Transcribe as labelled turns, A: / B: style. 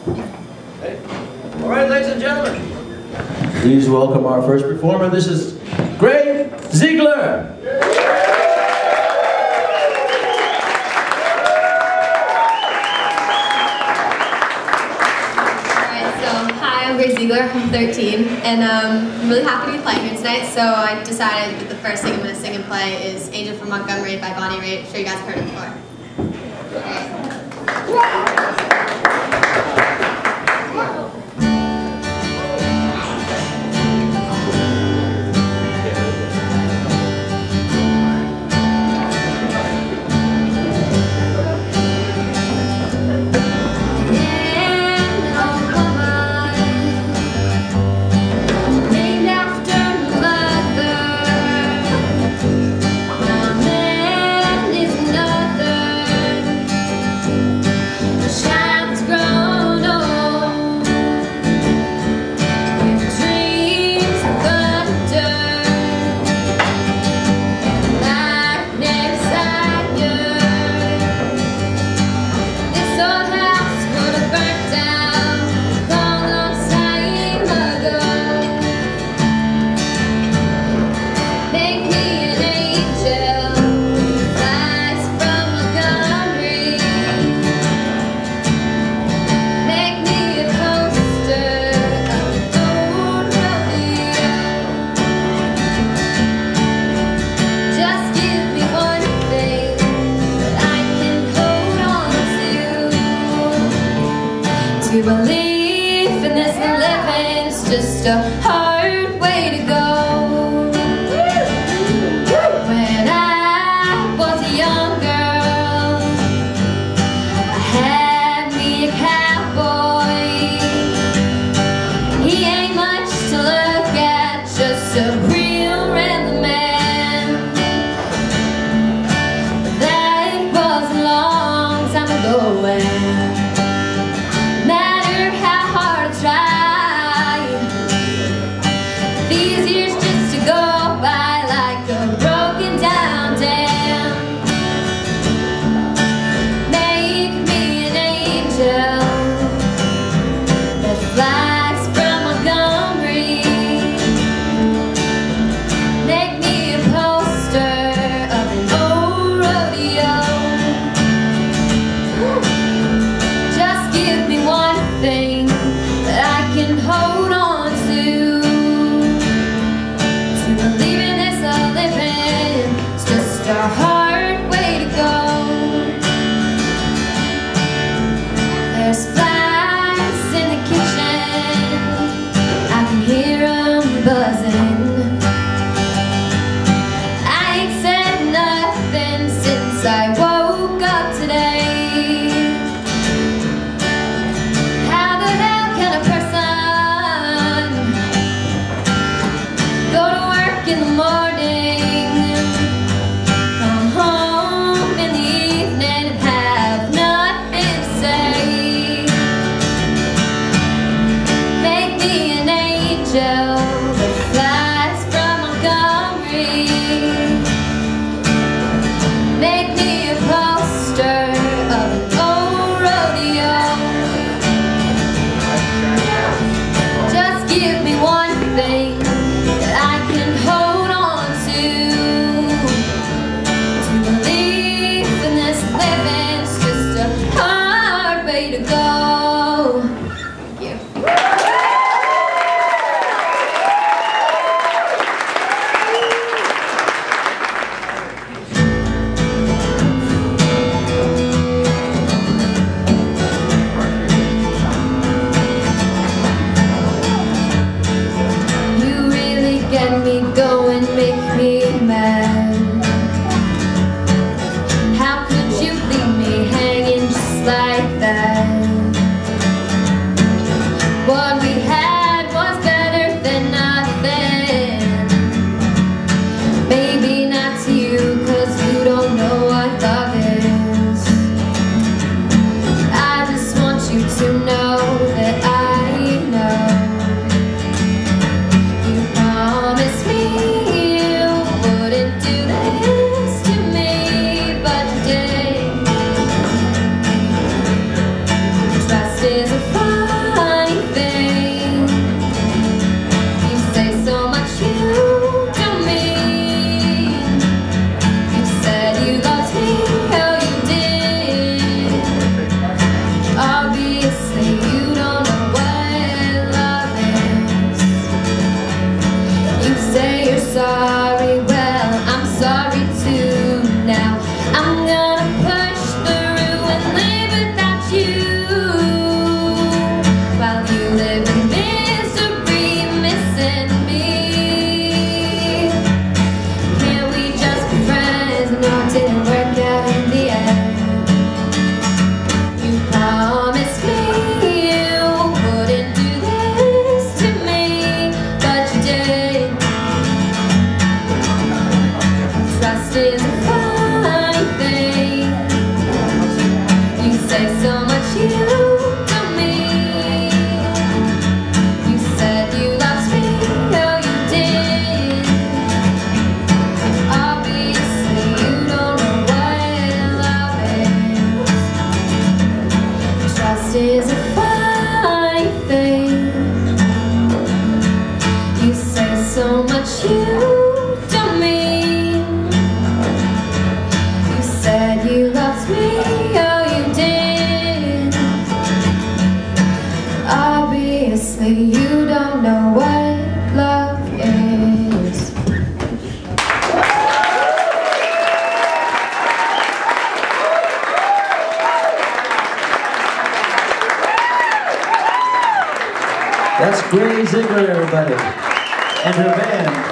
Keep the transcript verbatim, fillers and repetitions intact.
A: Okay. All right, ladies and gentlemen, please welcome our first performer. This is Zeigler.
B: I'm Zeigler, I'm thirteen, and um, I'm really happy to be playing here tonight, so I decided that the first thing I'm going to sing and play is Angel from Montgomery by Bonnie Raitt. I'm sure you guys have heard it before.
C: To believe in this living is just a hard way to go. When I was a young girl, I had me a cowboy. He ain't much to look at, just a real random man. But that was a long time ago. When these years just to go by like a broken down dam. Make me an angel that flies from Montgomery. Make me a poster of an old rodeo. Just give me one thing that I can hold on to. A hard way to go. There's flies in the kitchen, I can hear them buzzing. I ain't said nothing since I woke up today. How the hell can a person go to work in the morning, that flies from Montgomery? Make me a poster of an old rodeo. Just give me one thing that I can hold on to. To believe in this living's just a hard way to go. Thank you. Get me going, make me mad. How could you leave me hanging just like that? What we had was better than nothing. Maybe not to you, cause you don't know what love is. I just want you to know that I know. Promise me you wouldn't do this to me, but you did. Trust is a fire. is a funny thing. You say so much you don't mean. You said you loved me, oh you did. Obviously you don't know what love is.
A: That's Gray Zeigler, everybody, and her band.